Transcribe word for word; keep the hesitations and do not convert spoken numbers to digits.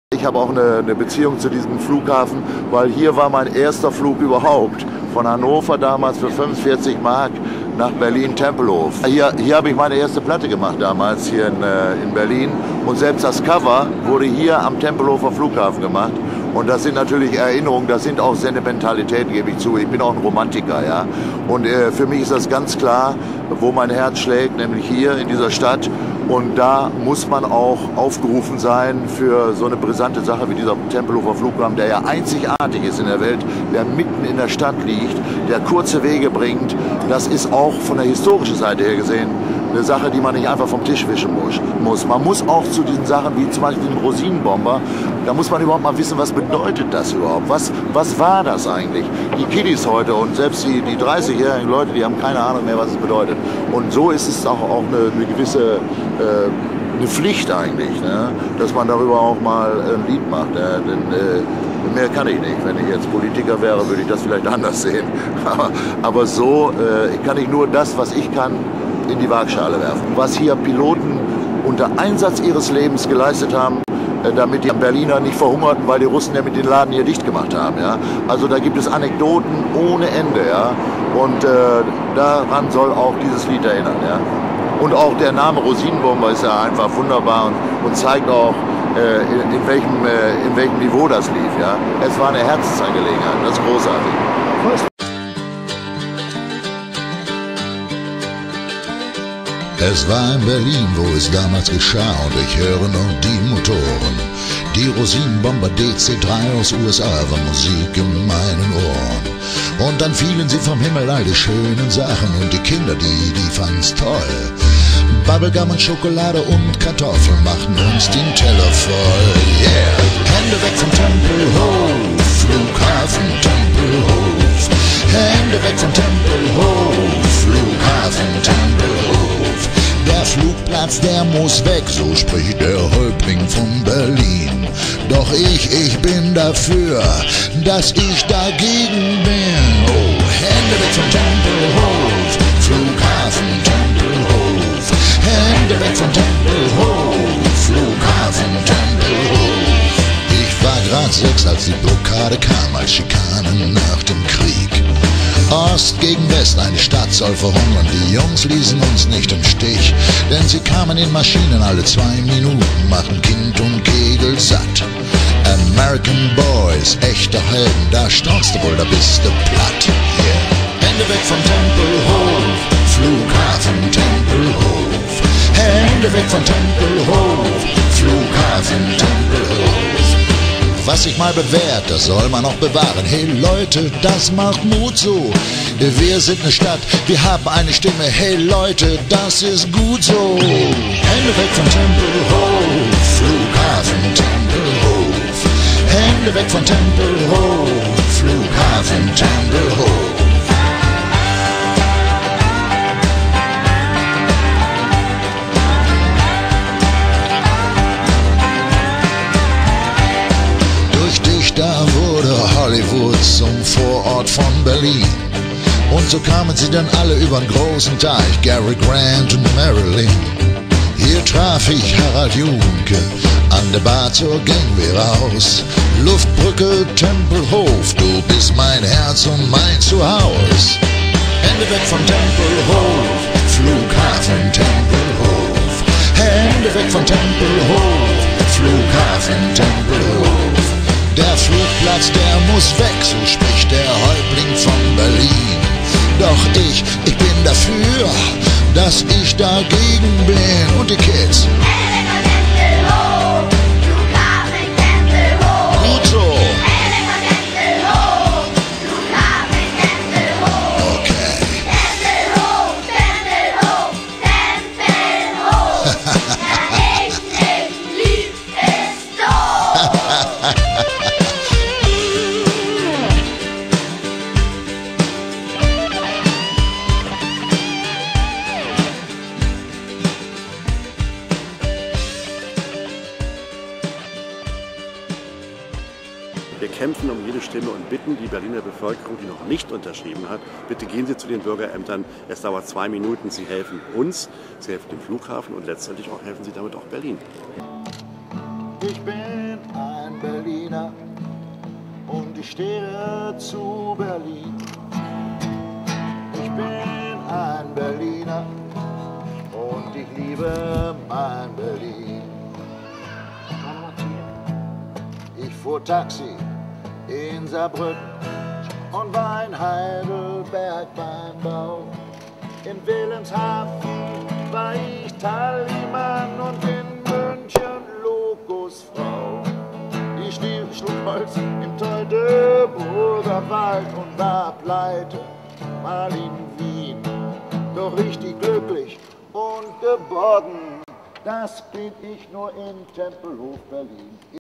Ich habe auch eine, eine Beziehung zu diesem Flughafen, weil hier war mein erster Flug überhaupt. Von Hannover damals für fünfundvierzig Mark nach Berlin-Tempelhof. Hier, hier habe ich meine erste Platte gemacht damals, hier in, äh, in Berlin. Und selbst das Cover wurde hier am Tempelhofer Flughafen gemacht. Und das sind natürlich Erinnerungen, das sind auch Sentimentalitäten, gebe ich zu. Ich bin auch ein Romantiker, ja. Und äh, für mich ist das ganz klar, wo mein Herz schlägt, nämlich hier in dieser Stadt. Und da muss man auch aufgerufen sein für so eine brisante Sache wie dieser Tempelhofer Flughafen, der ja einzigartig ist in der Welt, der mitten in der Stadt liegt, der kurze Wege bringt. Das ist auch von der historischen Seite her gesehen eine Sache, die man nicht einfach vom Tisch wischen muss. Man muss auch zu diesen Sachen wie zum Beispiel dem Rosinenbomber, da muss man überhaupt mal wissen, was bedeutet das überhaupt? Was, was war das eigentlich? Die Kiddies heute und selbst die, die dreißigjährigen Leute, die haben keine Ahnung mehr, was es bedeutet. Und so ist es auch, auch eine, eine gewisse äh, eine Pflicht eigentlich, ne? Dass man darüber auch mal ein Lied macht. Ne? Denn äh, mehr kann ich nicht. Wenn ich jetzt Politiker wäre, würde ich das vielleicht anders sehen. Aber, aber so äh, kann ich nur das, was ich kann, in die Waagschale werfen. Was hier Piloten unter Einsatz ihres Lebens geleistet haben, äh, damit die Berliner nicht verhungerten, weil die Russen ja mit den Laden hier dicht gemacht haben. Ja? Also da gibt es Anekdoten ohne Ende. Ja? Und äh, daran soll auch dieses Lied erinnern. Ja? Und auch der Name Rosinenbomber ist ja einfach wunderbar und, und zeigt auch, äh, in, in, welchem, äh, in welchem Niveau das lief. Ja? Es war eine Herzensangelegenheit, das ist großartig. Es war in Berlin, wo es damals geschah, und ich höre noch die Motoren. Die Rosinenbomber D C drei aus U S A war Musik in meinen Ohren. Und dann fielen sie vom Himmel, all die schönen Sachen, und die Kinder, die, die fangen's toll. Bubblegum und Schokolade und Kartoffeln machten uns den Teller voll. Yeah! Hände weg vom Tempelhof, Flughafen Tempelhof. Hände weg vom Tempelhof, Flughafen Tempelhof. Der Flugplatz, der muss weg, so spricht der Häuptling von Berlin. Doch ich, ich bin dafür, dass ich dagegen bin. Oh, Hände weg vom Tempelhof, Flughafen Tempelhof. Hände weg vom Tempelhof, Flughafen Tempelhof. Ich war grad sechs, als die Blockade kam, als Schikanen nach dem Krieg. Ost gegen West, eine Stadt soll verhungern, die Jungs ließen uns nicht im Stich, denn sie kamen in Maschinen alle zwei Minuten, machen Kind und Kegel satt. American Boys, echte Helden, da staunst du wohl, da bist du platt. Yeah. Hände weg vom Tempelhof, Flughafen Tempelhof. Hände weg vom Tempelhof, Flughafen Tempelhof. Was sich mal bewährt, das soll man auch bewahren. Hey Leute, das macht Mut so. Wir sind eine Stadt, wir haben eine Stimme. Hey Leute, das ist gut so. Hände weg vom Tempelhof, Flughafen Tempelhof. Hände weg vom Tempelhof, Flughafen Tempelhof. Da wurde Hollywood zum Vorort von Berlin. Und so kamen sie dann alle übern großen Teich, Gary Grant und Marilyn. Hier traf ich Harald Junke an der Bar zur Gangwehr raus. Luftbrücke Tempelhof, du bist mein Herz und mein Zuhause. Hände weg vom Tempelhof, Flughafen Tempelhof. Hände weg vom Tempelhof, Flughafen Tempelhof. Der Flugplatz, der muss weg, so spricht der Häuptling von Berlin. Doch ich, ich bin dafür, dass ich dagegen bin. Und die Kids. Gut so. Okay. Wir kämpfen um jede Stimme und bitten die Berliner Bevölkerung, die noch nicht unterschrieben hat, bitte gehen Sie zu den Bürgerämtern. Es dauert zwei Minuten. Sie helfen uns, Sie helfen dem Flughafen und letztendlich auch helfen Sie damit auch Berlin. Ich bin ein Ich stehe zu Berlin. Ich bin ein Berliner und ich liebe mein Berlin. Ich fuhr Taxi in Saarbrücken und war in Heidelberg beim Bau. In Wilhelmshaven war ich Tallymann und in München Lokosfrau. Ich schlug Holz im Teutoburger Wald und war pleite, mal in Wien. Doch richtig glücklich und geborgen, das bin ich nur in Tempelhof, Berlin.